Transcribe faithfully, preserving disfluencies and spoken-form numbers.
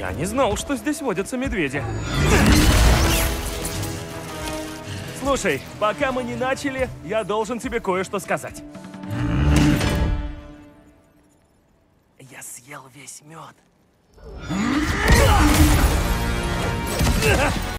Я не знал, что здесь водятся медведи. Слушай, пока мы не начали, я должен тебе кое-что сказать. Я съел весь мед.